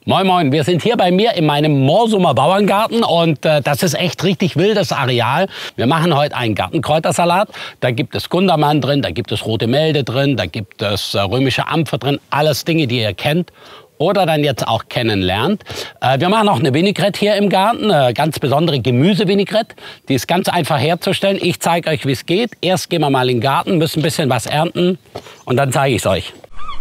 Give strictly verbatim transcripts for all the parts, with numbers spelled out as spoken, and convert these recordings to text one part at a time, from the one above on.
Moin Moin, wir sind hier bei mir in meinem Morsumer Bauerngarten und äh, das ist echt richtig wildes Areal. Wir machen heute einen Gartenkräutersalat. Da gibt es Gundermann drin, da gibt es rote Melde drin, da gibt es äh, römische Ampfer drin. Alles Dinge, die ihr kennt oder dann jetzt auch kennenlernt. Äh, wir machen auch eine Vinaigrette hier im Garten, eine ganz besondere Gemüse-Vinaigrette. Die ist ganz einfach herzustellen. Ich zeige euch, wie es geht. Erst gehen wir mal in den Garten, müssen ein bisschen was ernten und dann zeige ich es euch.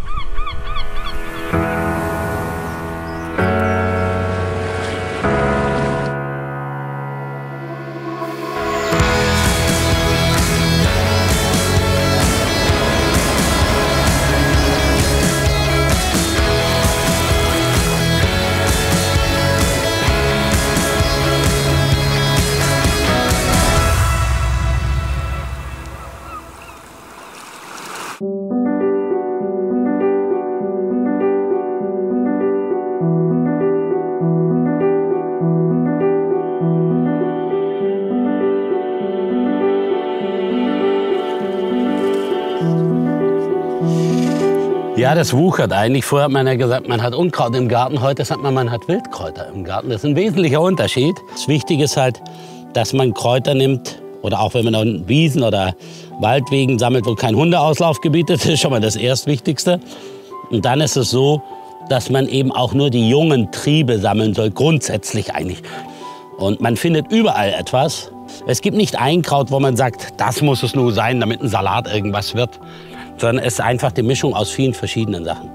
Ja, das wuchert eigentlich. Vorher hat man ja gesagt, man hat Unkraut im Garten. Heute sagt man, man hat Wildkräuter im Garten. Das ist ein wesentlicher Unterschied. Das Wichtige ist halt, dass man Kräuter nimmt, oder auch wenn man an Wiesen oder Waldwegen sammelt, wo kein Hundeauslauf gebietet, das ist schon mal das Erstwichtigste. Und dann ist es so, dass man eben auch nur die jungen Triebe sammeln soll, grundsätzlich eigentlich. Und man findet überall etwas. Es gibt nicht ein Kraut, wo man sagt, das muss es nur sein, damit ein Salat irgendwas wird. Sondern es ist einfach die Mischung aus vielen verschiedenen Sachen.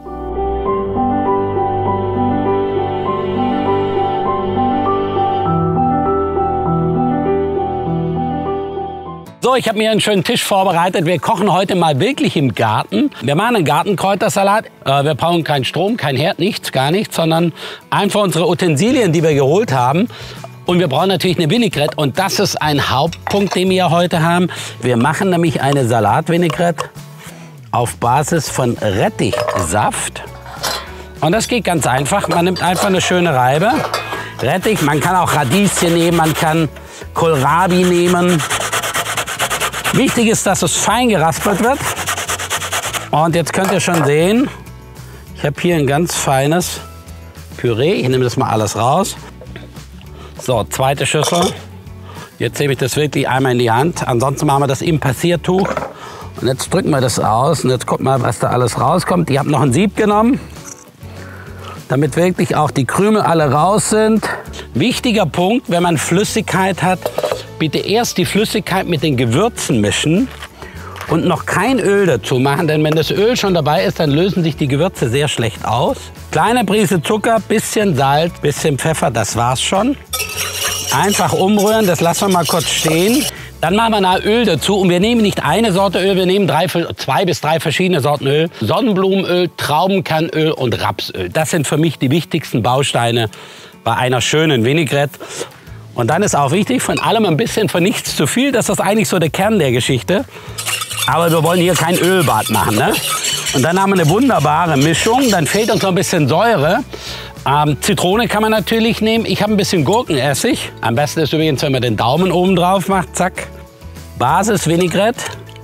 So, ich habe mir einen schönen Tisch vorbereitet. Wir kochen heute mal wirklich im Garten. Wir machen einen Gartenkräutersalat. Äh, wir brauchen keinen Strom, kein Herd, nichts, gar nichts, sondern einfach unsere Utensilien, die wir geholt haben. Und wir brauchen natürlich eine Vinaigrette. Und das ist ein Hauptpunkt, den wir heute haben. Wir machen nämlich eine Salat-Vinaigrette auf Basis von Rettichsaft. Und das geht ganz einfach. Man nimmt einfach eine schöne Reibe. Rettich, man kann auch Radieschen nehmen, man kann Kohlrabi nehmen. Wichtig ist, dass es fein geraspelt wird. Und jetzt könnt ihr schon sehen, ich habe hier ein ganz feines Püree. Ich nehme das mal alles raus. So, zweite Schüssel. Jetzt nehme ich das wirklich einmal in die Hand. Ansonsten machen wir das im Passiertuch. Und jetzt drücken wir das aus und jetzt guckt mal, was da alles rauskommt. Ich habe noch ein Sieb genommen, damit wirklich auch die Krümel alle raus sind. Wichtiger Punkt, wenn man Flüssigkeit hat, bitte erst die Flüssigkeit mit den Gewürzen mischen und noch kein Öl dazu machen, denn wenn das Öl schon dabei ist, dann lösen sich die Gewürze sehr schlecht aus. Kleine Prise Zucker, bisschen Salz, bisschen Pfeffer, das war's schon. Einfach umrühren, das lassen wir mal kurz stehen. Dann machen wir noch Öl dazu und wir nehmen nicht eine Sorte Öl, wir nehmen drei, zwei bis drei verschiedene Sorten Öl. Sonnenblumenöl, Traubenkernöl und Rapsöl. Das sind für mich die wichtigsten Bausteine bei einer schönen Vinaigrette. Und dann ist auch wichtig, von allem ein bisschen, von nichts zu viel. Das ist eigentlich so der Kern der Geschichte. Aber wir wollen hier kein Ölbad machen, ne? Und dann haben wir eine wunderbare Mischung. Dann fehlt uns noch ein bisschen Säure. Ähm, Zitrone kann man natürlich nehmen. Ich habe ein bisschen Gurkenessig. Am besten ist übrigens, wenn man den Daumen oben drauf macht. Zack. Basis Vinaigrette.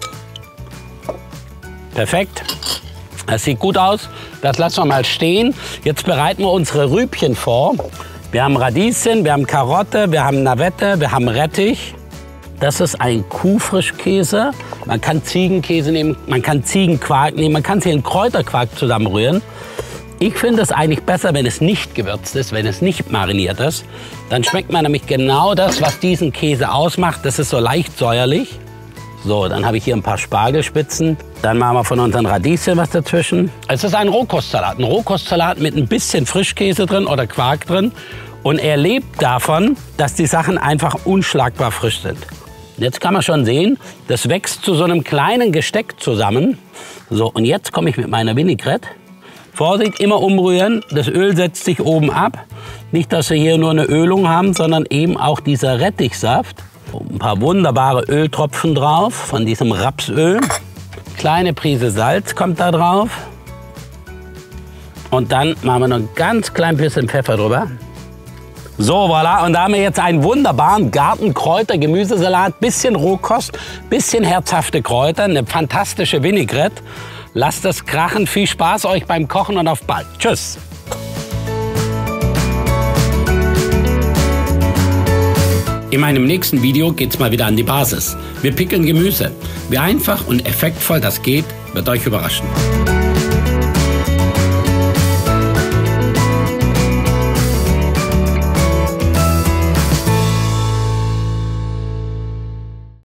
Perfekt. Das sieht gut aus. Das lassen wir mal stehen. Jetzt bereiten wir unsere Rübchen vor. Wir haben Radieschen, wir haben Karotte, wir haben Navette, wir haben Rettich. Das ist ein Kuhfrischkäse. Man kann Ziegenkäse nehmen, man kann Ziegenquark nehmen, man kann sie in Kräuterquark zusammenrühren. Ich finde es eigentlich besser, wenn es nicht gewürzt ist, wenn es nicht mariniert ist. Dann schmeckt man nämlich genau das, was diesen Käse ausmacht. Das ist so leicht säuerlich. So, dann habe ich hier ein paar Spargelspitzen. Dann machen wir von unseren Radieschen was dazwischen. Es ist ein Rohkostsalat. Ein Rohkostsalat mit ein bisschen Frischkäse drin oder Quark drin. Und er lebt davon, dass die Sachen einfach unschlagbar frisch sind. Jetzt kann man schon sehen, das wächst zu so einem kleinen Gesteck zusammen. So, und jetzt komme ich mit meiner Vinaigrette. Vorsicht, immer umrühren, das Öl setzt sich oben ab. Nicht, dass wir hier nur eine Ölung haben, sondern eben auch dieser Rettichsaft. Ein paar wunderbare Öltropfen drauf von diesem Rapsöl. Kleine Prise Salz kommt da drauf. Und dann machen wir noch ein ganz klein bisschen Pfeffer drüber. So, voilà. Und da haben wir jetzt einen wunderbaren Gartenkräuter-Gemüsesalat. Bisschen Rohkost, bisschen herzhafte Kräuter, eine fantastische Vinaigrette. Lasst es krachen. Viel Spaß euch beim Kochen und auf bald. Tschüss. In meinem nächsten Video geht's mal wieder an die Basis. Wir pickeln Gemüse. Wie einfach und effektvoll das geht, wird euch überraschen.